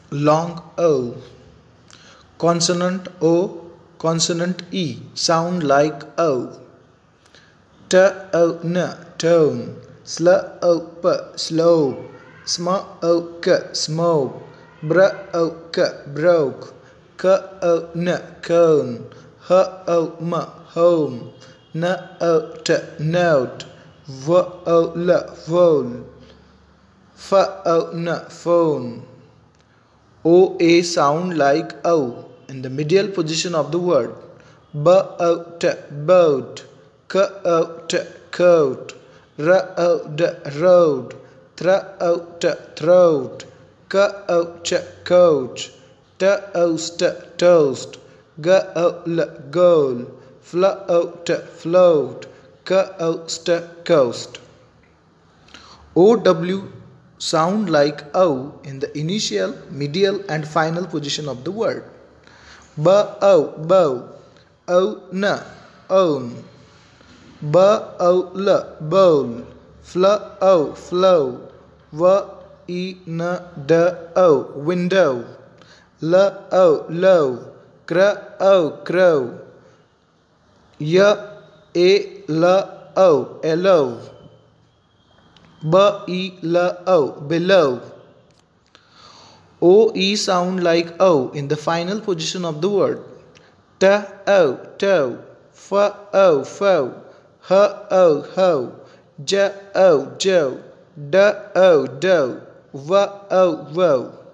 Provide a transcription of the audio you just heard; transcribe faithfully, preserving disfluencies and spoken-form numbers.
long O. Consonant O, consonant E sound like O. T O N, tone. Sl O P, slow. Sm O K, smoke. Br O K, broke. K O N, cone. H O M, home. N O T, note. V O L, vole. F O N, phone. O A sound like O in the medial position of the word. B O T, boat. K O T, coat. R O D, road. Thr O T, throat. K O Ch, coach. T O st, toast. G O L, goal. Fl O T, float. K O st, coast. O W sound like O in the initial, medial and final position of the word. B O, bow. O N, own. B O L, bowl. Fl O, flow. W I N D O, window. L O, low. Cr O, crow. Y A L O, allow. B E L O, below. O E sound like O in the final position of the word. T O, toe. F O, foe. H O, ho. J O, joe. D O, doe. V O, woe.